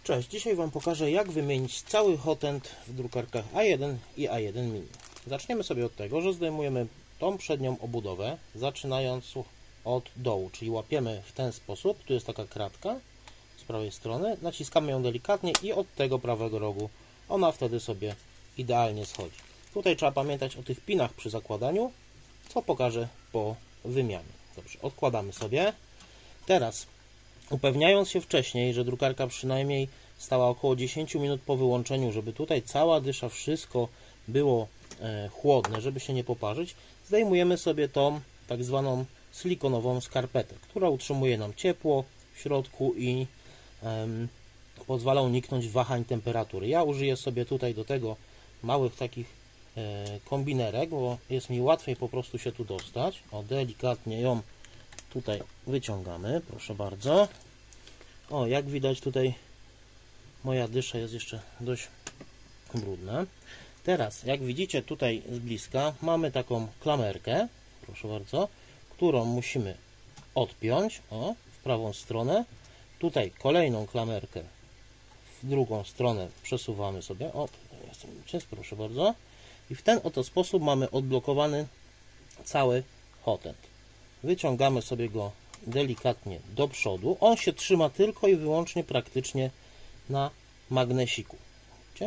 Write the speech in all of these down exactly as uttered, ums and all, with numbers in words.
Cześć, dzisiaj Wam pokażę, jak wymienić cały hotent w drukarkach A jeden i A jeden mini. Zaczniemy sobie od tego, że zdejmujemy tą przednią obudowę, zaczynając od dołu, czyli łapiemy w ten sposób, tu jest taka kratka z prawej strony, naciskamy ją delikatnie i od tego prawego rogu ona wtedy sobie idealnie schodzi. Tutaj trzeba pamiętać o tych pinach przy zakładaniu, co pokażę po wymianie. Dobrze, odkładamy sobie. Teraz, upewniając się wcześniej, że drukarka przynajmniej stała około dziesięć minut po wyłączeniu, żeby tutaj cała dysza, wszystko było e, chłodne, żeby się nie poparzyć, zdejmujemy sobie tą tak zwaną silikonową skarpetę, która utrzymuje nam ciepło w środku i e, pozwala uniknąć wahań temperatury. Ja użyję sobie tutaj do tego małych takich e, kombinerek, bo jest mi łatwiej po prostu się tu dostać. O, delikatnie ją tutaj wyciągamy, proszę bardzo. O, jak widać tutaj moja dysza jest jeszcze dość brudna. Teraz, jak widzicie tutaj z bliska, mamy taką klamerkę, proszę bardzo, którą musimy odpiąć, o, w prawą stronę. Tutaj kolejną klamerkę w drugą stronę przesuwamy sobie, o, jest, proszę bardzo. I w ten oto sposób mamy odblokowany cały hotent. Wyciągamy sobie go delikatnie do przodu. On się trzyma tylko i wyłącznie praktycznie na magnesiku. Widzicie?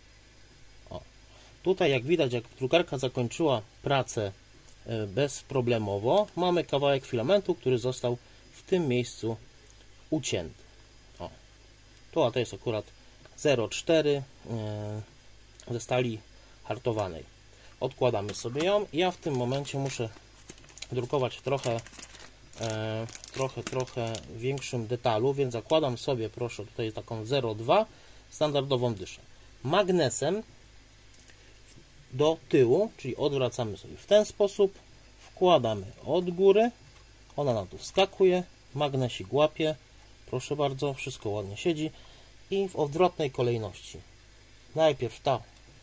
O. Tutaj jak widać, jak drukarka zakończyła pracę bezproblemowo, mamy kawałek filamentu, który został w tym miejscu ucięty. O. Tu, a to jest akurat zero przecinek cztery ze stali hartowanej. Odkładamy sobie ją. Ja w tym momencie muszę drukować trochę e, trochę, trochę większym detalu, więc zakładam sobie, proszę, tutaj taką zero przecinek dwa standardową dyszę. Magnesem do tyłu, czyli odwracamy sobie w ten sposób, wkładamy od góry, ona nam tu wskakuje, magnesik łapie, proszę bardzo, wszystko ładnie siedzi i w odwrotnej kolejności. Najpierw ta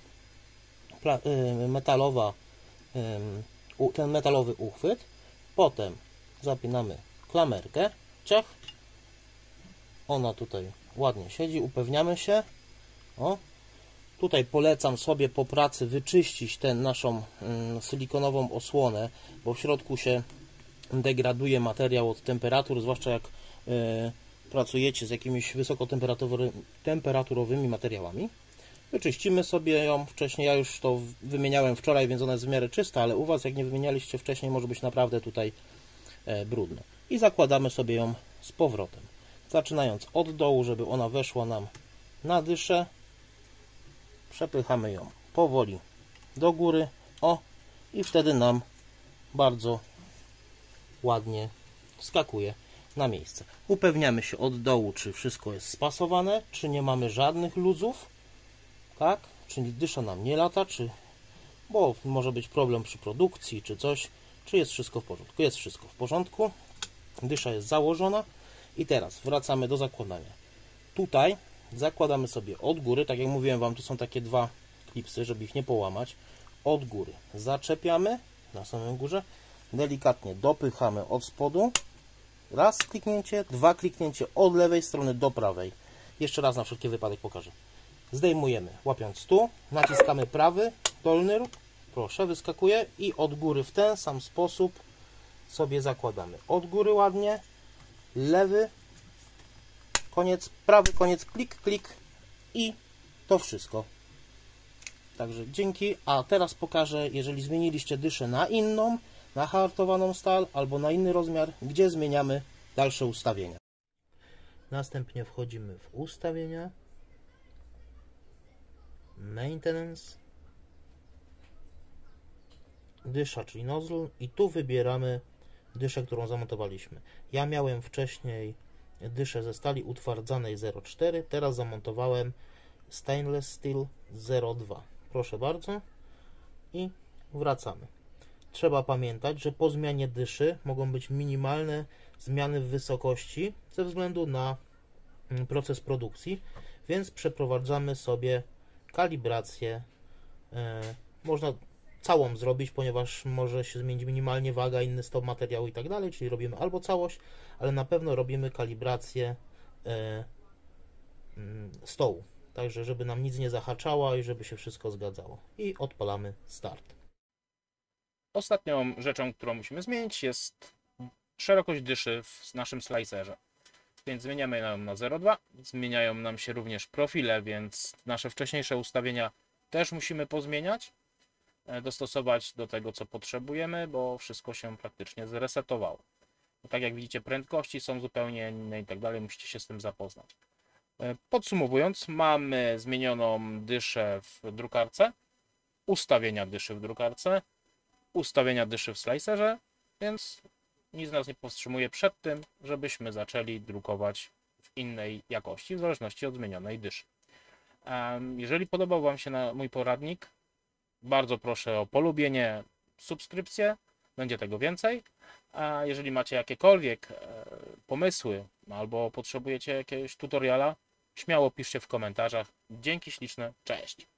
metalowa ten metalowy uchwyt, potem zapinamy klamerkę, ciach, ona tutaj ładnie siedzi, upewniamy się, o, tutaj polecam sobie po pracy wyczyścić tę naszą mm, silikonową osłonę, bo w środku się degraduje materiał od temperatur, zwłaszcza jak y, pracujecie z jakimiś wysokotemperaturowymi materiałami. Wyczyścimy sobie ją wcześniej, ja już to wymieniałem wczoraj, więc ona jest w miarę czysta, ale u Was, jak nie wymienialiście wcześniej, może być naprawdę tutaj e, brudno. I zakładamy sobie ją z powrotem. Zaczynając od dołu, żeby ona weszła nam na dyszę. Przepychamy ją powoli do góry. O, i wtedy nam bardzo ładnie wskakuje na miejsce. Upewniamy się od dołu, czy wszystko jest spasowane, czy nie mamy żadnych luzów. Tak, czyli dysza nam nie lata, czy, bo może być problem przy produkcji, czy coś, czy jest wszystko w porządku. Jest wszystko w porządku, dysza jest założona i teraz wracamy do zakładania. Tutaj zakładamy sobie od góry, tak jak mówiłem Wam, tu są takie dwa klipsy, żeby ich nie połamać. Od góry zaczepiamy na samym górze, delikatnie dopychamy od spodu, raz kliknięcie, dwa kliknięcie od lewej strony do prawej. Jeszcze raz na wszelki wypadek pokażę. Zdejmujemy, łapiąc tu, naciskamy prawy, dolny róg, proszę, wyskakuje i od góry w ten sam sposób sobie zakładamy. Od góry ładnie, lewy, koniec, prawy koniec, klik, klik i to wszystko. Także dzięki, a teraz pokażę, jeżeli zmieniliście dyszę na inną, na hartowaną stal albo na inny rozmiar, gdzie zmieniamy dalsze ustawienia. Następnie wchodzimy w ustawienia. Maintenance, dysza, czyli nozzle, i tu wybieramy dyszę, którą zamontowaliśmy. Ja miałem wcześniej dyszę ze stali utwardzanej zero przecinek cztery, teraz zamontowałem stainless steel zero przecinek dwa. Proszę bardzo i wracamy. Trzeba pamiętać, że po zmianie dyszy mogą być minimalne zmiany w wysokości ze względu na proces produkcji, więc przeprowadzamy sobie kalibrację. E, można całą zrobić, ponieważ może się zmienić minimalnie waga, inny stop materiału i tak dalej, czyli robimy albo całość, ale na pewno robimy kalibrację e, stołu. Także żeby nam nic nie zahaczało i żeby się wszystko zgadzało. I odpalamy start. Ostatnią rzeczą, którą musimy zmienić, jest szerokość dyszy w naszym slicerze. Więc zmieniamy ją na zero przecinek dwa. Zmieniają nam się również profile, więc nasze wcześniejsze ustawienia też musimy pozmieniać, dostosować do tego, co potrzebujemy, bo wszystko się praktycznie zresetowało. Tak jak widzicie, prędkości są zupełnie inne i tak dalej, musicie się z tym zapoznać. Podsumowując, mamy zmienioną dyszę w drukarce, ustawienia dyszy w drukarce, ustawienia dyszy w slicerze, więc nic nas nie powstrzymuje przed tym, żebyśmy zaczęli drukować w innej jakości, w zależności od zmienionej dyszy. Jeżeli podobał Wam się mój poradnik, bardzo proszę o polubienie, subskrypcję, będzie tego więcej. A jeżeli macie jakiekolwiek pomysły albo potrzebujecie jakiegoś tutoriala, śmiało piszcie w komentarzach. Dzięki śliczne, cześć!